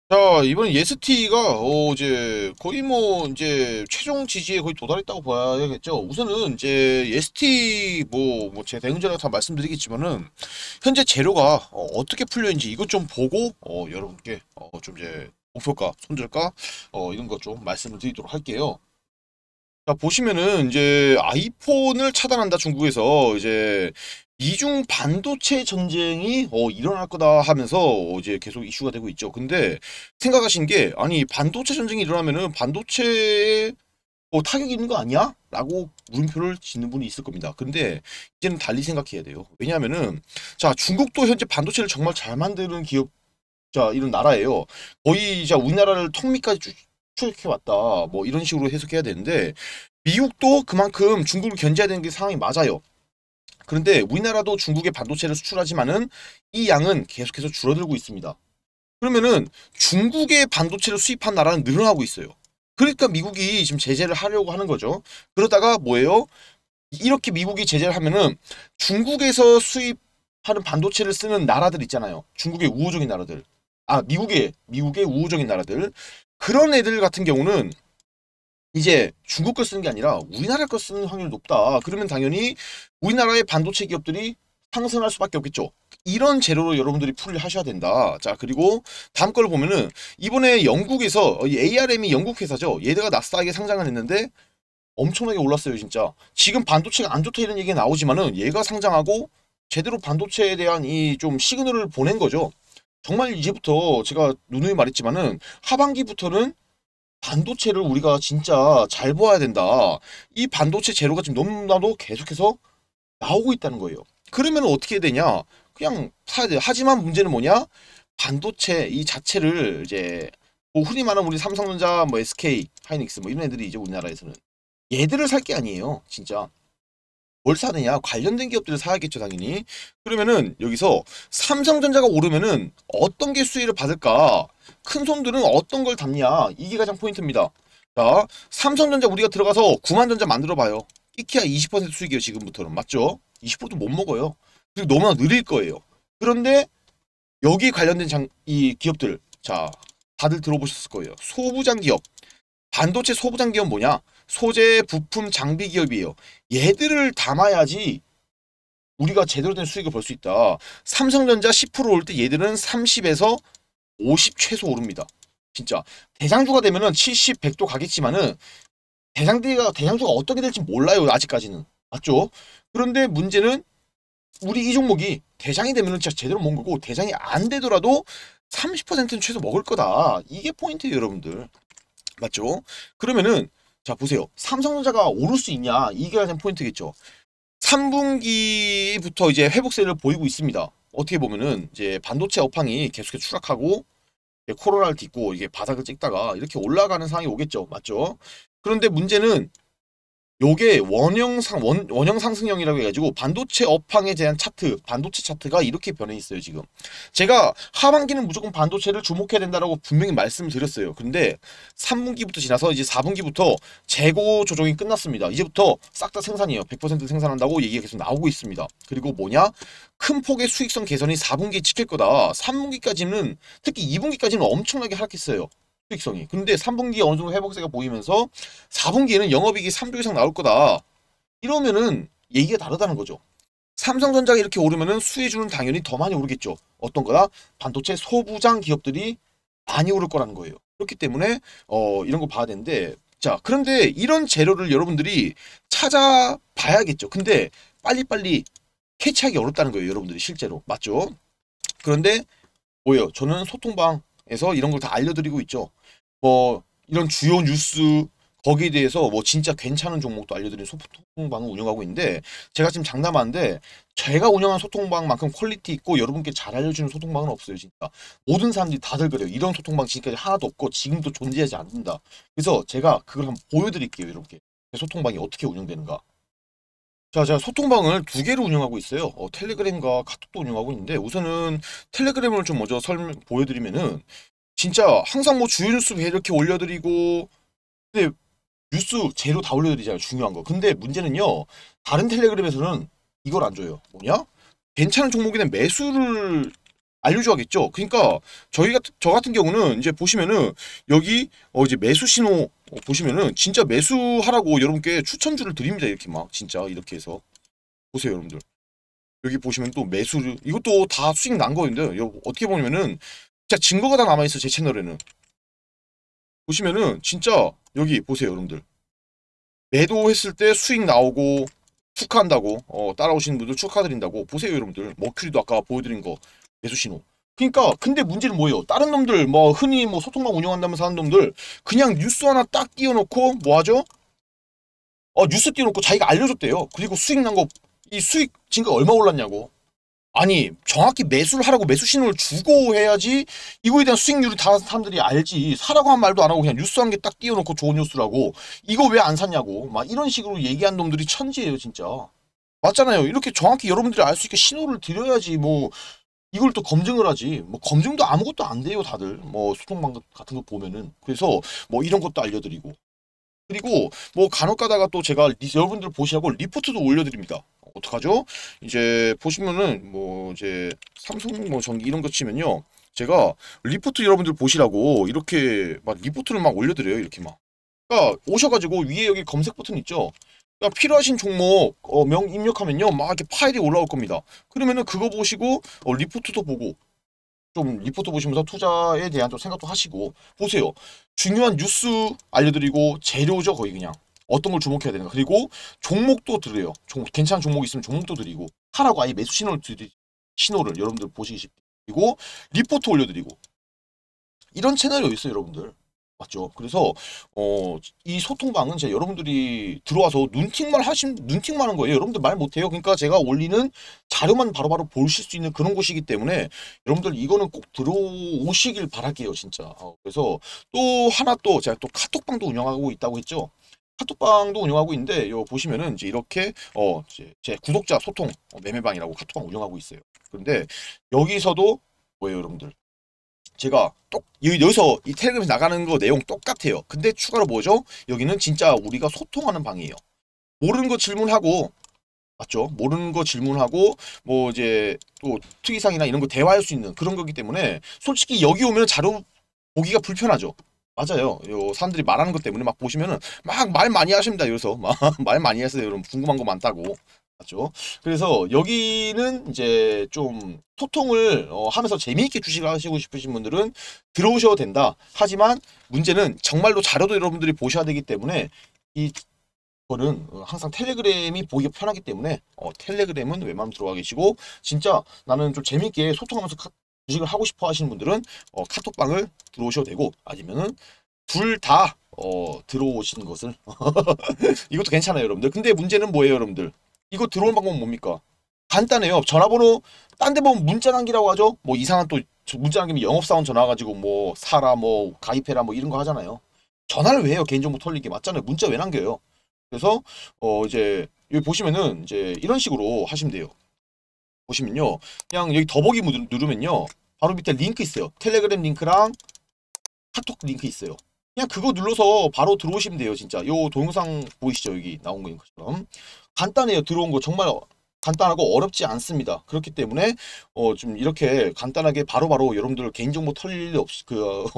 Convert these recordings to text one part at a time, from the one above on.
자, 이번 예스티가 이제 거의 뭐 이제 최종 지지에 거의 도달했다고 봐야겠죠. 우선은 이제 예스티 제 대응자랑 다 말씀드리겠지만은 현재 재료가 떻게 풀려 있는지 이것 좀 보고 여러분께 좀 이제 목표가, 손절가 이런 것 좀 말씀을 드리도록 할게요. 자, 보시면은 이제 아이폰을 차단한다 중국에서 이제 미중 반도체 전쟁이 일어날 거다 하면서 이제 계속 이슈가 되고 있죠. 근데 생각하신 게 아니 반도체 전쟁이 일어나면은 반도체에 타격이 있는 거 아니야? 라고 물음표를 짓는 분이 있을 겁니다. 근데 이제는 달리 생각해야 돼요. 왜냐하면은 자, 중국도 현재 반도체를 정말 잘 만드는 기업, 자, 이런 나라예요. 거의 자 우리나라를 턱 밑까지 추격해 왔다. 뭐 이런 식으로 해석해야 되는데 미국도 그만큼 중국을 견제해야 되는 게 상황이 맞아요. 그런데 우리나라도 중국에 반도체를 수출하지만은 이 양은 계속해서 줄어들고 있습니다. 그러면은 중국의 반도체를 수입한 나라는 늘어나고 있어요. 그러니까 미국이 지금 제재를 하려고 하는 거죠. 그러다가 뭐예요? 이렇게 미국이 제재를 하면은 중국에서 수입하는 반도체를 쓰는 나라들 있잖아요. 중국의 우호적인 나라들. 아, 미국의 우호적인 나라들. 그런 애들 같은 경우는 이제 중국 걸 쓰는 게 아니라 우리나라 걸 쓰는 확률이 높다. 그러면 당연히 우리나라의 반도체 기업들이 상승할 수밖에 없겠죠. 이런 재료로 여러분들이 풀을 하셔야 된다. 자, 그리고 다음 걸 보면은 이번에 영국에서 이 ARM이 영국 회사죠. 얘네가 나스닥에 상장을 했는데 엄청나게 올랐어요, 진짜. 지금 반도체가 안 좋다 이런 얘기가 나오지만은 얘가 상장하고 제대로 반도체에 대한 이 좀 시그널을 보낸 거죠. 정말 이제부터 제가 누누이 말했지만은 하반기부터는 반도체를 우리가 진짜 잘 보아야 된다. 이 반도체 재료가 지금 너무나도 계속해서 나오고 있다는 거예요. 그러면 어떻게 되냐? 그냥 사야 돼요. 하지만 문제는 뭐냐? 반도체 이 자체를 이제 뭐 흔히 말하는 우리 삼성전자, 뭐 SK, 하이닉스 뭐 이런 애들이 이제 우리나라에서는 얘들을 살 게 아니에요. 진짜. 뭘 사느냐? 관련된 기업들을 사야겠죠, 당연히. 그러면은 여기서 삼성전자가 오르면은 어떤 게 수혜를 받을까? 큰 손들은 어떤 걸 담냐? 이게 가장 포인트입니다. 자, 삼성전자 우리가 들어가서 9만전자 만들어 봐요. 끼키야 20% 수익이에요, 지금부터는. 맞죠? 20%도 못 먹어요. 그리고 너무나 느릴 거예요. 그런데 여기 관련된 이 기업들, 자, 다들 들어보셨을 거예요. 소부장 기업. 반도체 소부장 기업 뭐냐? 소재, 부품, 장비 기업이에요. 얘들을 담아야지 우리가 제대로 된 수익을 벌 수 있다. 삼성전자 10% 올 때 얘들은 30에서 50 최소 오릅니다. 진짜. 대장주가 되면은 70, 100도 가겠지만은 대장주가 어떻게 될지 몰라요. 아직까지는. 맞죠? 그런데 문제는 우리 이 종목이 대장이 되면은 진짜 제대로 먹은 거고 대장이 안 되더라도 30%는 최소 먹을 거다. 이게 포인트예요, 여러분들. 맞죠? 그러면은 자 보세요. 삼성전자가 오를 수 있냐? 이게 가장 포인트겠죠. 3분기부터 이제 회복세를 보이고 있습니다. 어떻게 보면은 이제 반도체 업황이 계속해서 추락하고 코로나를 딛고 이게 바닥을 찍다가 이렇게 올라가는 상황이 오겠죠. 맞죠? 그런데 문제는 요게 원형 상승형이라고 해가지고 반도체 업황에 대한 차트, 반도체 차트가 이렇게 변해 있어요, 지금. 제가 하반기는 무조건 반도체를 주목해야 된다라고 분명히 말씀드렸어요. 근데 3분기부터 지나서 이제 4분기부터 재고 조정이 끝났습니다. 이제부터 싹 다 생산이에요. 100% 생산한다고 얘기가 계속 나오고 있습니다. 그리고 뭐냐? 큰 폭의 수익성 개선이 4분기에 찍힐 거다. 3분기까지는, 특히 2분기까지는 엄청나게 하락했어요. 수익성이. 근데 3분기에 어느 정도 회복세가 보이면서 4분기에는 영업이익이 3조 이상 나올 거다. 이러면은 얘기가 다르다는 거죠. 삼성전자가 이렇게 오르면은 수혜주는 당연히 더 많이 오르겠죠. 어떤 거다? 반도체 소부장 기업들이 많이 오를 거라는 거예요. 그렇기 때문에 이런 거 봐야 되는데 자, 그런데 이런 재료를 여러분들이 찾아봐야겠죠. 근데 빨리빨리 캐치하기 어렵다는 거예요, 여러분들이 실제로. 맞죠? 그런데 뭐예요? 저는 소통방에서 이런 걸 다 알려드리고 있죠. 뭐 이런 주요 뉴스 거기에 대해서 뭐 진짜 괜찮은 종목도 알려드리는 소통방을 운영하고 있는데 제가 지금 장담하는데 제가 운영한 소통방만큼 퀄리티 있고 여러분께 잘 알려주는 소통방은 없어요, 진짜. 모든 사람들이 다들 그래요. 이런 소통방 지금까지 하나도 없고 지금도 존재하지 않는다. 그래서 제가 그걸 한번 보여드릴게요, 이렇게. 소통방이 어떻게 운영되는가. 자, 제가 소통방을 두 개를 운영하고 있어요. 텔레그램과 카톡도 운영하고 있는데 우선은 텔레그램을 좀 먼저 보여드리면은 진짜 항상 뭐 주요 뉴스 이렇게 올려드리고 근데 뉴스 재료 다 올려드리잖아요. 중요한 거. 근데 문제는요. 다른 텔레그램에서는 이걸 안 줘요. 뭐냐? 괜찮은 종목에는 매수를 알려줘야겠죠. 그러니까 저 같은 경우는 이제 보시면은 여기 이제 매수 신호 보시면은 진짜 매수하라고 여러분께 추천주를 드립니다. 이렇게 막 진짜 이렇게 해서 보세요, 여러분들. 여기 보시면 또 매수를 이것도 다 수익 난 거인데 어떻게 보면은 진짜 증거가 다 남아있어 제 채널에는. 보시면은 진짜 여기 보세요, 여러분들. 매도했을 때 수익 나오고 축하한다고 따라오시는 분들 축하드린다고 보세요, 여러분들. 머큐리도 아까 보여드린 거 매수 신호. 그러니까 근데 문제는 뭐예요? 다른 놈들 뭐 흔히 뭐 소통망 운영한다면서 하는 놈들 그냥 뉴스 하나 딱 띄워놓고 뭐 하죠? 뉴스 띄워놓고 자기가 알려줬대요. 그리고 수익 난 거 이 수익 증가 얼마 올랐냐고. 아니 정확히 매수를 하라고 매수 신호를 주고 해야지 이거에 대한 수익률을 다 사람들이 알지. 사라고 한 말도 안 하고 그냥 뉴스 한 개 딱 띄워놓고 좋은 뉴스라고 이거 왜 안 샀냐고 막 이런 식으로 얘기한 놈들이 천지예요 진짜. 맞잖아요. 이렇게 정확히 여러분들이 알 수 있게 신호를 드려야지 뭐 이걸 또 검증을 하지. 뭐 검증도 아무것도 안 돼요 다들. 뭐 소통방 같은 거 보면은. 그래서 뭐 이런 것도 알려드리고 그리고 뭐 간혹 가다가 또 제가 여러분들 보시라고 리포트도 올려드립니다. 어떡하죠? 이제 보시면은 뭐 이제 삼성 뭐 전기 이런 거 치면요. 제가 리포트 여러분들 보시라고 이렇게 막 리포트를 막 올려드려요. 이렇게 막. 그러니까 오셔가지고 위에 여기 검색 버튼 있죠? 그러니까 필요하신 종목 명 입력하면요. 막 이렇게 파일이 올라올 겁니다. 그러면은 그거 보시고 리포트도 보고 좀 리포트 보시면서 투자에 대한 좀 생각도 하시고 보세요. 중요한 뉴스 알려드리고 재료죠 거의 그냥. 어떤 걸 주목해야 되는가. 그리고 종목도 드려요. 괜찮은 종목 있으면 종목도 드리고 하라고 아예 매수 신호를 여러분들 보시기 쉽게. 그리고 리포트 올려드리고 이런 채널이 어디 있어요 여러분들. 맞죠? 그래서 이 소통방은 제가 여러분들이 들어와서 눈팅만 하는 거예요. 여러분들 말 못해요. 그러니까 제가 올리는 자료만 바로바로 보실 수 있는 그런 곳이기 때문에 여러분들 이거는 꼭 들어오시길 바랄게요, 진짜. 그래서 또 하나 또 제가 또 카톡방도 운영하고 있다고 했죠. 카톡방도 운영하고 있는데 요 보시면은 이제 이렇게 이제 제 구독자 소통 매매방이라고 카톡방 운영하고 있어요. 그런데 여기서도 뭐예요, 여러분들? 제가 여기서 이 텔레그램에서 나가는 거 내용 똑같아요. 근데 추가로 뭐죠? 여기는 진짜 우리가 소통하는 방이에요. 모르는 거 질문하고 맞죠? 모르는 거 질문하고 뭐 이제 또 특이사항이나 이런 거 대화할 수 있는 그런 거기 때문에 솔직히 여기 오면 자료 보기가 불편하죠. 맞아요. 요 사람들이 말하는 것 때문에 막 보시면은 막 말 많이 하십니다. 여기서 막 말 많이 하세요. 여러분 궁금한 거 많다고. 맞죠? 그래서 여기는 이제 좀 소통을 하면서 재미있게 주식을 하시고 싶으신 분들은 들어오셔도 된다. 하지만 문제는 정말로 자료도 여러분들이 보셔야 되기 때문에 이거는 항상 텔레그램이 보기가 편하기 때문에 텔레그램은 웬만하면 들어가 계시고 진짜 나는 좀 재미있게 소통하면서 주식을 하고 싶어 하시는 분들은 카톡방을 들어오셔도 되고 아니면은 둘 다 들어오시는 것을 이것도 괜찮아요 여러분들. 근데 문제는 뭐예요 여러분들? 이거 들어오는 방법은 뭡니까? 간단해요. 전화번호 딴 데 보면 문자 남기라고 하죠. 뭐 이상한 또 문자 남기면 영업사원 전화 가지고 뭐 사라 뭐 가입해라 뭐 이런 거 하잖아요. 전화를 왜 해요? 개인정보 털리게 맞잖아요. 문자 왜 남겨요? 그래서 이제 여기 보시면은 이제 이런 식으로 하시면 돼요. 보시면요. 그냥 여기 더보기 누르면요. 바로 밑에 링크 있어요. 텔레그램 링크랑 카톡 링크 있어요. 그냥 그거 눌러서 바로 들어오시면 돼요. 진짜 요 동영상 보이시죠? 여기 나온 거처럼 간단해요. 들어온 거 정말 간단하고 어렵지 않습니다. 그렇기 때문에 좀 이렇게 간단하게 바로바로 여러분들 개인정보 털릴 일 없이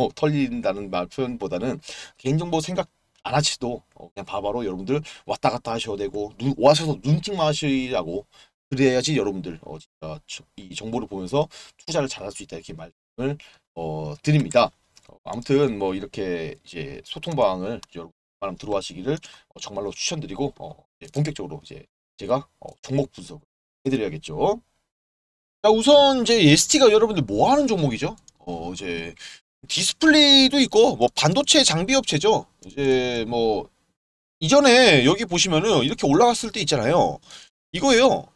털린다는 말 표현보다는 개인정보 생각 안 하시도 그냥 바로바로 여러분들 왔다 갔다 하셔도 되고 와셔서 눈팅만 하시라고 그래야지 여러분들 진짜 이 정보를 보면서 투자를 잘할 수 있다 이렇게 말씀을 드립니다. 아무튼 뭐 이렇게 이제 소통방을 여러분 들어와시기를 정말로 추천드리고 본격적으로 이제 제가 종목 분석을 해드려야겠죠. 자, 우선 이제 ST가 여러분들 뭐 하는 종목이죠? 이제 디스플레이도 있고 뭐 반도체 장비 업체죠. 이제 뭐 이전에 여기 보시면은 이렇게 올라갔을 때 있잖아요. 이거예요.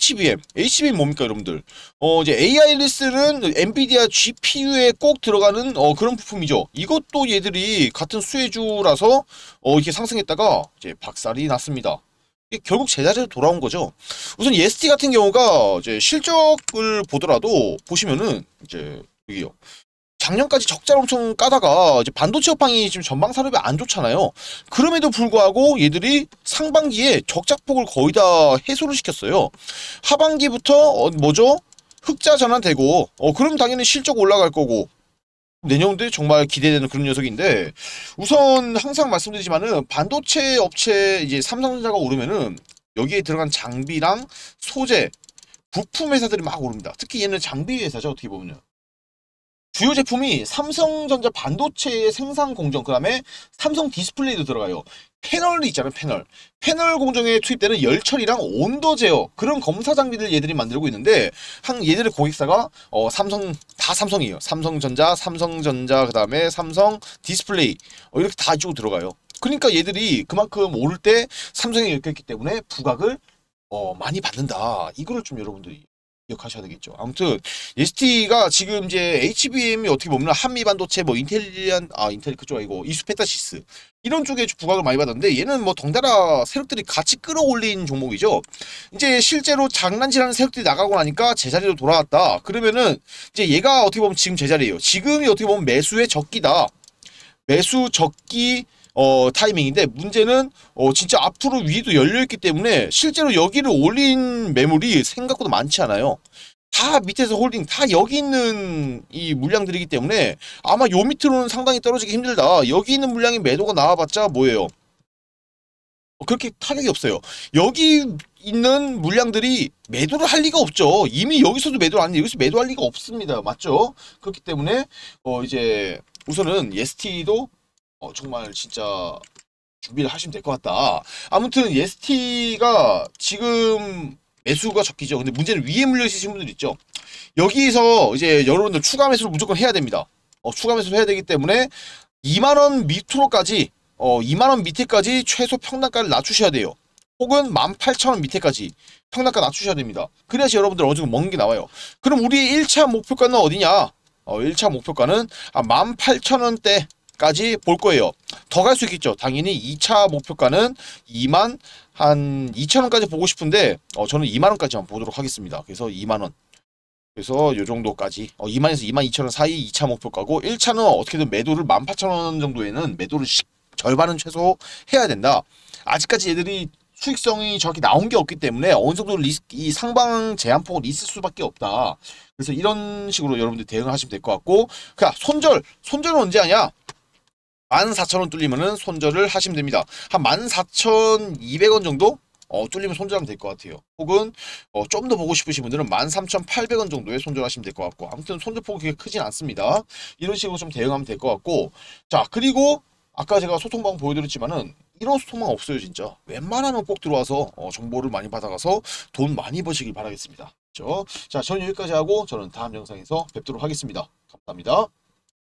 HBM 뭡니까 여러분들? 이제 AI를 쓰는 엔비디아 GPU에 꼭 들어가는 그런 부품이죠. 이것도 얘들이 같은 수혜주라서 이렇게 상승했다가 이제 박살이 났습니다. 이게 결국 제자리로 돌아온 거죠. 우선 ST 같은 경우가 이제 실적을 보더라도 보시면은 이제 여기요. 작년까지 적자를 엄청 까다가 이제 반도체 업황이 지금 전방 산업이 안 좋잖아요. 그럼에도 불구하고 얘들이 상반기에 적자폭을 거의 다 해소를 시켰어요. 하반기부터 뭐죠? 흑자 전환되고 그럼 당연히 실적 올라갈 거고 내년도에 정말 기대되는 그런 녀석인데 우선 항상 말씀드리지만은 반도체 업체 이제 삼성전자가 오르면은 여기에 들어간 장비랑 소재, 부품 회사들이 막 오릅니다. 특히 얘는 장비 회사죠 어떻게 보면요. 주요 제품이 삼성전자 반도체의 생산 공정, 그 다음에 삼성 디스플레이도 들어가요. 패널이 있잖아요, 패널. 패널 공정에 투입되는 열 처리랑 온도 제어, 그런 검사 장비들 얘들이 만들고 있는데, 얘들의 고객사가, 다 삼성이에요. 삼성전자, 그 다음에 삼성 디스플레이, 이렇게 다 이쪽으로 들어가요. 그러니까 얘들이 그만큼 오를 때 삼성이 엮였기 때문에 부각을, 많이 받는다. 이거를 좀 여러분들이 기억하셔야 되겠죠. 아무튼 ST가 지금 이제 HBM이 어떻게 보면 한미 반도체 뭐 인텔 그쪽 아니고 이수페타시스 이런 쪽에 부각을 많이 받았는데 얘는 뭐 덩달아 세력들이 같이 끌어올린 종목이죠. 이제 실제로 장난질하는 세력들이 나가고 나니까 제자리로 돌아왔다. 그러면은 이제 얘가 어떻게 보면 지금 제자리예요. 지금이 어떻게 보면 매수의 적기다. 매수 적기 타이밍인데 문제는 진짜 앞으로 위도 열려있기 때문에 실제로 여기를 올린 매물이 생각보다 많지 않아요. 다 밑에서 홀딩, 다 여기 있는 이 물량들이기 때문에 아마 요 밑으로는 상당히 떨어지기 힘들다. 여기 있는 물량이 매도가 나와봤자 뭐예요? 그렇게 타격이 없어요. 여기 있는 물량들이 매도를 할 리가 없죠. 이미 여기서도 매도를 안 해. 여기서 매도할 리가 없습니다. 맞죠? 그렇기 때문에 이제 우선은 ST도 정말 진짜 준비를 하시면 될 것 같다. 아무튼 ST가 지금 매수가 적기죠. 근데 문제는 위에 물려 있으신 분들 있죠. 여기서 이제 여러분들 추가 매수를 무조건 해야 됩니다. 추가 매수를 해야 되기 때문에 2만원 밑으로까지 2만원 밑에까지 최소 평단가를 낮추셔야 돼요. 혹은 18,000원 밑에까지 평단가 낮추셔야 됩니다. 그래야지 여러분들 어느 정도 먹는 게 나와요. 그럼 우리의 1차 목표가는 어디냐? 1차 목표가는 18,000원대 까지 볼 거예요. 더 갈 수 있겠죠. 당연히 2차 목표가는 2만 한 2,000원까지 보고 싶은데 저는 2만원까지만 보도록 하겠습니다. 그래서 2만원. 그래서 요 정도까지 2만에서 2만 2천원 사이 2차 목표가고 1차는 어떻게든 매도를 18,000원 정도에는 매도를 절반은 최소 해야 된다. 아직까지 얘들이 수익성이 저렇게 나온 게 없기 때문에 어느 정도 이 상방 제한폭을 있을 수밖에 없다. 그래서 이런 식으로 여러분들 대응을 하시면 될 것 같고, 그러니까 손절은 언제 하냐? 14,000원 뚫리면은 손절을 하시면 됩니다. 한 14,200원 정도 뚫리면 손절하면 될 것 같아요. 혹은 좀 더 보고 싶으신 분들은 13,800원 정도에 손절하시면 될 것 같고, 아무튼 손절폭이 그렇게 크진 않습니다. 이런 식으로 좀 대응하면 될 것 같고, 자 그리고 아까 제가 소통방 보여드렸지만은 이런 소통방 없어요 진짜. 웬만하면 꼭 들어와서 정보를 많이 받아가서 돈 많이 버시길 바라겠습니다. 그렇죠? 자 저는 여기까지 하고 저는 다음 영상에서 뵙도록 하겠습니다. 감사합니다.